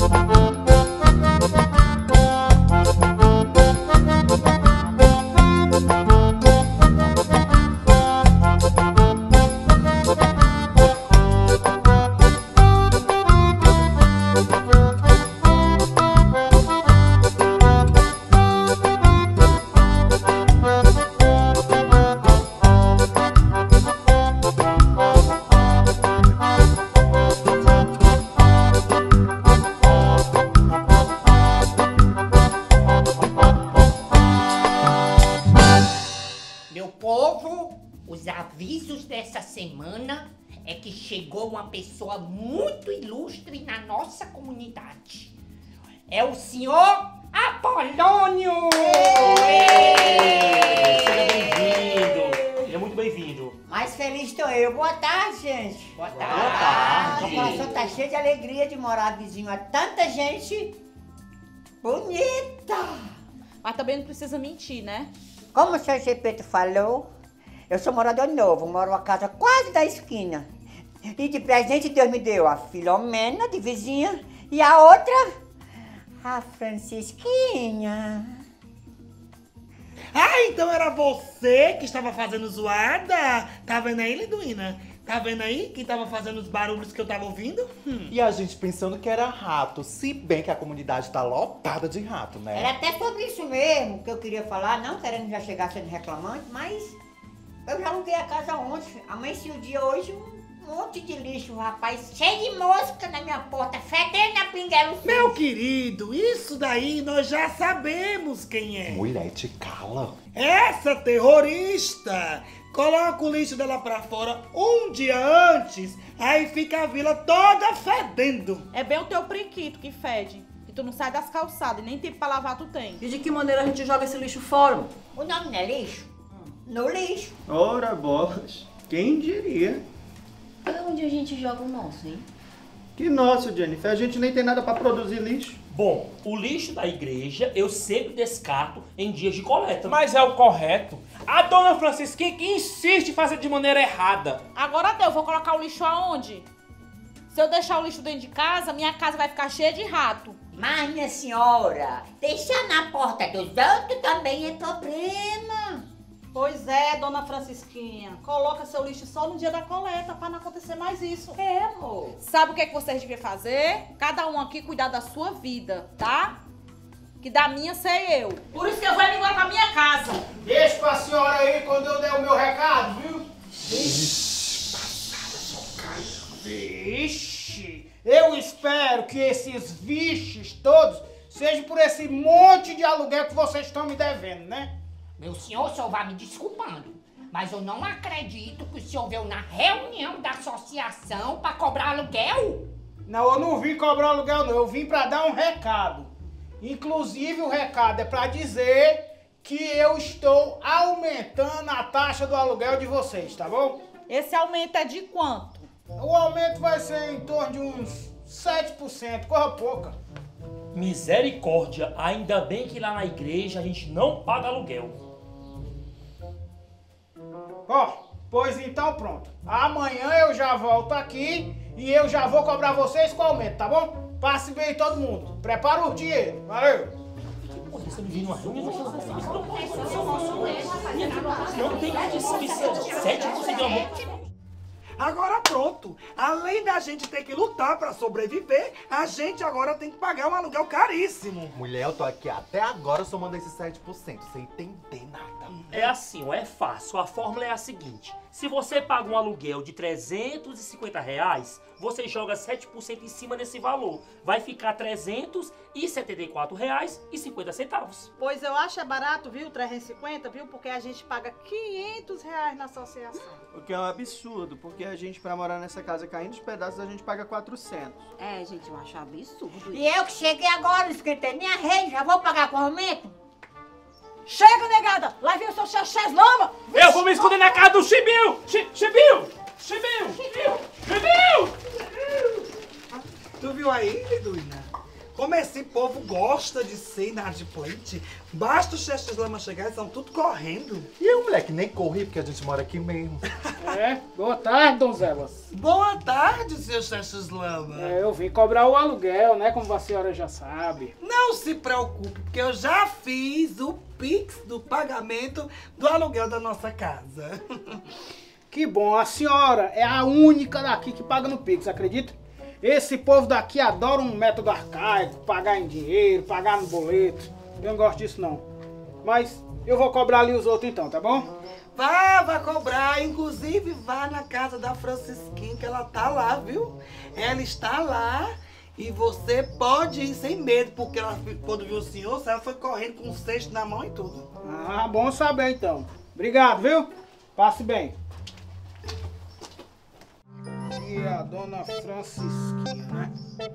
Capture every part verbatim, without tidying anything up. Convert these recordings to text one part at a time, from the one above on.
Os avisos dessa semana é que chegou uma pessoa muito ilustre na nossa comunidade. É o senhor Apolônio! Seja bem-vindo! Ele é muito bem-vindo. Mais feliz estou eu. Boa tarde, gente. Boa Boa tarde! tarde. O coração tá cheio de alegria de morar vizinho a tanta gente bonita. Mas também não precisa mentir, né? Como o senhor Gepeto falou, eu sou morador novo, moro numa casa quase da esquina. E de presente Deus me deu a Filomena, de vizinha, e a outra, a Francisquinha. Ah, então era você que estava fazendo zoada? Tá vendo aí, Liduína? Tá vendo aí que tava fazendo os barulhos que eu tava ouvindo? Hum. E a gente pensando que era rato, se bem que a comunidade tá lotada de rato, né? Era até sobre isso mesmo que eu queria falar, não querendo já chegar sendo reclamante, mas eu já aluguei a casa ontem. Amanheci o dia hoje, um monte de lixo, rapaz, cheio de mosca na minha porta, fedendo a pinguela. Meu querido, isso daí nós já sabemos quem é. Mulher, te cala. Essa terrorista coloca o lixo dela pra fora um dia antes, aí fica a vila toda fedendo. É bem o teu priquito que fede. Que tu não sai das calçadas e nem tempo pra lavar tu tem. E de que maneira a gente joga esse lixo fora? O nome não é lixo? No lixo. Ora bolas, quem diria? Onde a gente joga o nosso, hein? Que nosso, Jennifer, a gente nem tem nada pra produzir lixo. Bom, o lixo da igreja eu sempre descarto em dias de coleta. Mas é o correto. A dona Francisquinha que insiste em fazer de maneira errada. Agora eu vou colocar o lixo aonde? Se eu deixar o lixo dentro de casa, minha casa vai ficar cheia de rato. Mas, minha senhora, deixar na porta dos outros também é problema. Pois é, dona Francisquinha. Coloca seu lixo só no dia da coleta pra não acontecer mais isso. É, amor. Sabe o que, é que vocês deviam fazer? Cada um aqui cuidar da sua vida, tá? Que da minha sei eu. Por isso que eu vou ir embora pra minha casa. Deixa pra senhora aí quando eu der o meu recado, viu? Vixe, eu espero que esses viches todos sejam por esse monte de aluguel que vocês estão me devendo, né? Meu senhor, o senhor vai me desculpando, mas eu não acredito que o senhor veio na reunião da associação pra cobrar aluguel. Não, eu não vim cobrar aluguel não, eu vim pra dar um recado. Inclusive o recado é pra dizer que eu estou aumentando a taxa do aluguel de vocês, tá bom? Esse aumento é de quanto? O aumento vai ser em torno de uns sete por cento, coisa pouca. Misericórdia, ainda bem que lá na igreja a gente não paga aluguel. Ó, pois então pronto. Amanhã eu já volto aqui e eu já vou cobrar vocês com aumento, tá bom? Passe bem todo mundo. Prepara o dinheiro. Valeu! Você me viu numa reunião? Não tem condição, isso é sete por cento de aumento. Agora pronto, além da gente ter que lutar pra sobreviver, a gente agora tem que pagar um aluguel caríssimo. Mulher, eu tô aqui até agora somando esses sete por cento, sem entender nada. É assim, ó, é fácil. A fórmula é a seguinte. Se você paga um aluguel de trezentos e cinquenta reais, você joga sete por cento em cima desse valor. Vai ficar trezentos e setenta e quatro reais e cinquenta centavos. Pois eu acho é barato, viu? trezentos e cinquenta, viu? Porque a gente paga quinhentos reais na associação. O que é um absurdo, porque a gente, pra morar nessa casa caindo os pedaços, a gente paga quatrocentos. É, gente, eu acho absurdo. E eu que cheguei agora, esquentei minha rede, já vou pagar com aumento? Chega, negada! Lá vem o seu chachés, lama! Eu vou me esconder na casa do Chibiu! Chi- Chibiu! Chibiu! Chibiu! Chibiu! Tu viu aí, Liduína? Como esse povo gosta de ser inadimplente, basta os Chester Lama chegar e são tudo correndo. E eu, moleque, nem corri porque a gente mora aqui mesmo. É, boa tarde, donzelas. Boa tarde, seu Chester Lama. É, eu vim cobrar o aluguel, né, como a senhora já sabe. Não se preocupe, porque eu já fiz o Pix do pagamento do aluguel da nossa casa. Que bom, a senhora é a única daqui que paga no Pix, acredita? Esse povo daqui adora um método arcaico, pagar em dinheiro, pagar no boleto. Eu não gosto disso não. Mas eu vou cobrar ali os outros então, tá bom? Vá, vá cobrar. Inclusive, vá na casa da Francisquinha, que ela tá lá, viu? Ela está lá e você pode ir sem medo, porque ela, quando viu o senhor, ela foi correndo com um cesto na mão e tudo. Ah, bom saber então. Obrigado, viu? Passe bem. E a dona Francisquinha, né?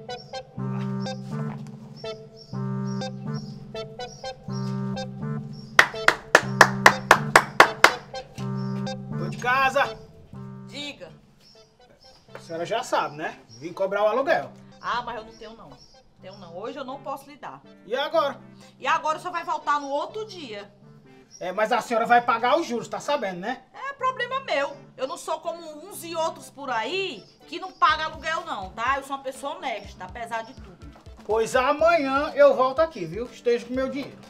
Tô de casa. Diga. A senhora já sabe, né? Vim cobrar o aluguel. Ah, mas eu não tenho não. Tenho não. Hoje eu não posso lhe dar. E agora? E agora o senhor vai voltar no outro dia. É, mas a senhora vai pagar os juros, tá sabendo, né? É problema meu. Eu não sou como uns e outros por aí que não pagam aluguel não, tá? Eu sou uma pessoa honesta, apesar de tudo. Pois amanhã eu volto aqui, viu? Esteja com meu dinheiro.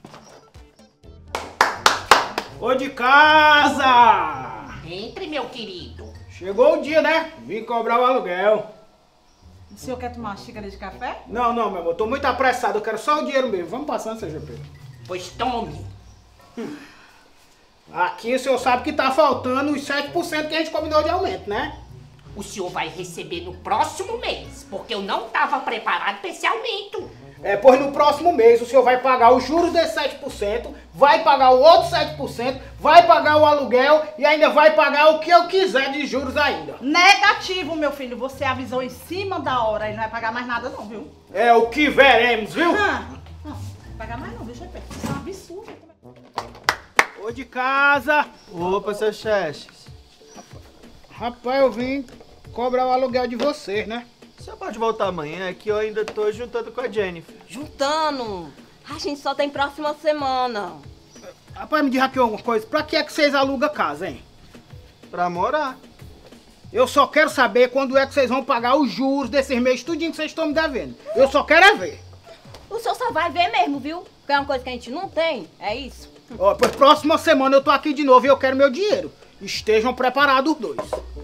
Ô de casa! Entre, meu querido. Chegou o dia, né? Vim cobrar o aluguel. O senhor quer tomar uma xícara de café? Não, não, meu amor. Tô muito apressado. Eu quero só o dinheiro mesmo. Vamos passando, seu G P. Pois tome. Aqui o senhor sabe que tá faltando os sete por cento que a gente combinou de aumento, né? O senhor vai receber no próximo mês, porque eu não estava preparado para esse aumento. É, pois no próximo mês o senhor vai pagar os juros desses sete por cento, vai pagar o outro sete por cento, vai pagar o aluguel e ainda vai pagar o que eu quiser de juros ainda. Negativo, meu filho. Você avisou em cima da hora e não vai pagar mais nada não, viu? É o que veremos, viu? Ah, não, não vai pagar mais não, deixa eu ver. Isso é um absurdo. Ô de casa! Opa, seu Chester. Rapaz, eu vim cobrar o aluguel de vocês, né? Você pode voltar amanhã, é que eu ainda tô juntando com a Jennifer. Juntando? A gente só tem próxima semana. Rapaz, me diz aqui uma coisa. Pra que é que vocês alugam casa, hein? Pra morar. Eu só quero saber quando é que vocês vão pagar os juros desses meses tudinho que vocês estão me devendo. Eu só quero é ver. O senhor só vai ver mesmo, viu? Porque é uma coisa que a gente não tem, é isso. Ó, pois próxima semana eu tô aqui de novo e eu quero meu dinheiro. Estejam preparados os dois.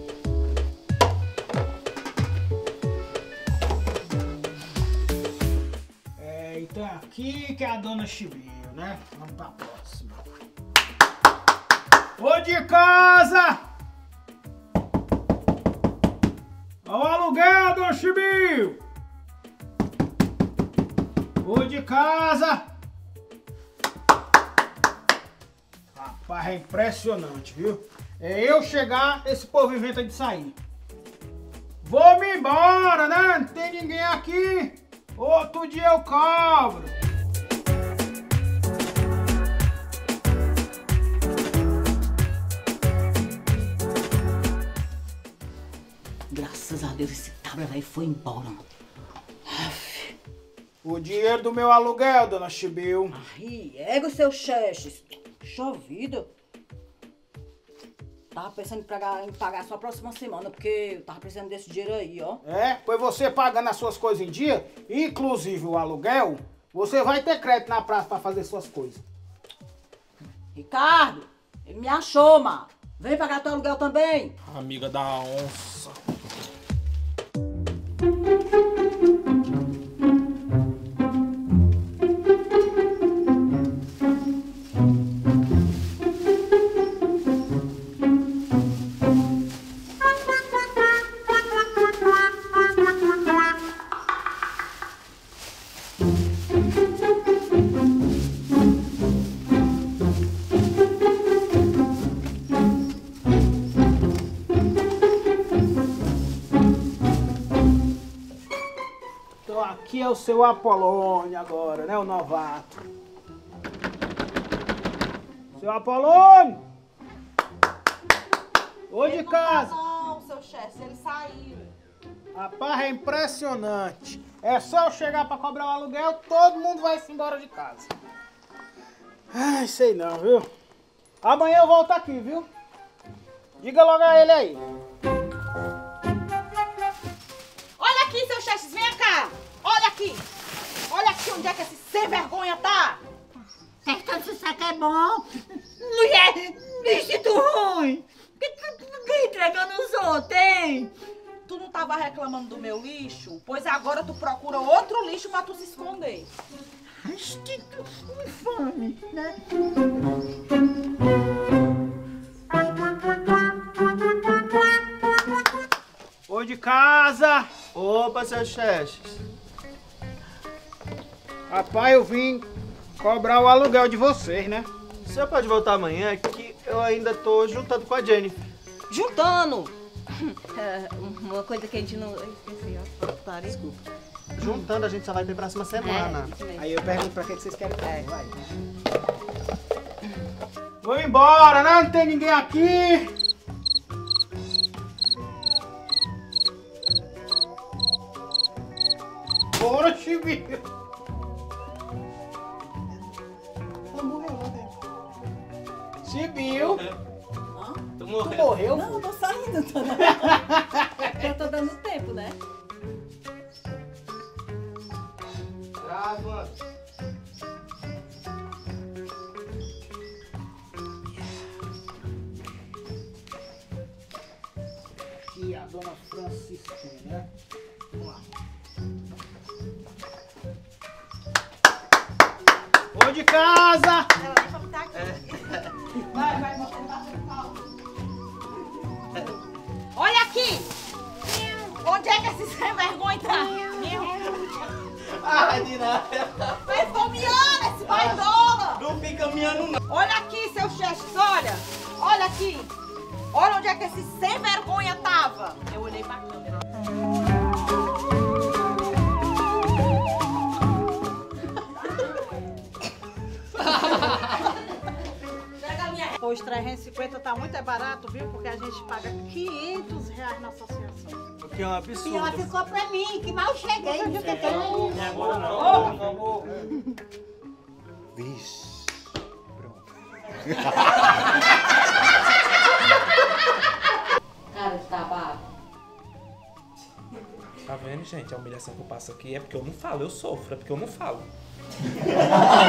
É, então é aqui que é a dona Chibiu, né? Vamos pra próxima. Ô de casa! Ao aluguel, dona Chibiu! Ô de casa! Rapaz, é impressionante, viu? É eu chegar, esse povo inventa de sair. Vou-me embora, né? Não tem ninguém aqui. Outro dia eu cobro. Graças a Deus esse cabra vai foi embora. O dinheiro do meu aluguel, dona Chibiu. Ai, ega o seu Chester. Puxa vida. Tava pensando em pagar, em pagar só a próxima semana, porque eu tava precisando desse dinheiro aí, ó. É, pois você pagando as suas coisas em dia, inclusive o aluguel, você vai ter crédito na praça pra fazer suas coisas. Ricardo, ele me achou, mano. Vem pagar teu aluguel também. Amiga da onça. Então aqui é o seu Apolônio agora, né, o novato. Seu Apolônio! Ô de casa! Não, seu Chester, ele saiu. Rapaz, é impressionante. É só eu chegar pra cobrar o aluguel, todo mundo vai se embora de casa. Ai, sei não, viu? Amanhã eu volto aqui, viu? Diga logo a ele aí. Olha aqui, seu Chestes, vem cá. Olha aqui. Olha aqui onde é que esse sem vergonha tá. Acertando esse saco é bom. Mulher, vestido ruim. Que tu fica entregando os outros, hein? Tu não tava reclamando do meu lixo? Pois agora tu procura outro lixo pra tu se esconder. Acho que tu infame, né? Oi de casa. Opa, seu Chestes. Rapaz, eu vim cobrar o aluguel de vocês, né? O senhor pode voltar amanhã que eu ainda tô juntando com a Jennifer. Juntando! É, uma coisa que a gente não... Eu esqueci, ó. Putaria. Desculpa. Juntando a gente só vai ter próxima semana. É, Aí eu pergunto pra que vocês querem fazer, vai. Vou embora, né? Não tem ninguém aqui. Bora, Chibiu. Ela morreu lá dentro. Chibiu. Tu Tu morreu. morreu? Não, eu tô saindo, tô dando... eu tô dando tempo, né? Trava. Aqui a dona Francisquinha, né? Vamos lá. Oi de casa! Ela nem pra botar aqui. Vai, vai, você tá com pau. Olha aqui! Onde é que esse sem vergonha tá? Ai, de nada. Vai fomeando esse baidola! Não fica miando, não. Olha aqui, seu Chestes, olha! Olha aqui! Olha onde é que esse sem vergonha tava! Eu olhei pra câmera. Pois trezentos e cinquenta tá muito é barato, viu? Porque a gente paga quinhentos reais na associação. O que é um E ela absurdo. ficou pra mim, que mal cheguei. Não sei o que tem. Não é agora não, por favor. Vixe. Pronto. Cara de tabaco. Tá vendo, gente? A humilhação que eu passo aqui é porque eu não falo, eu sofro, é porque eu não falo.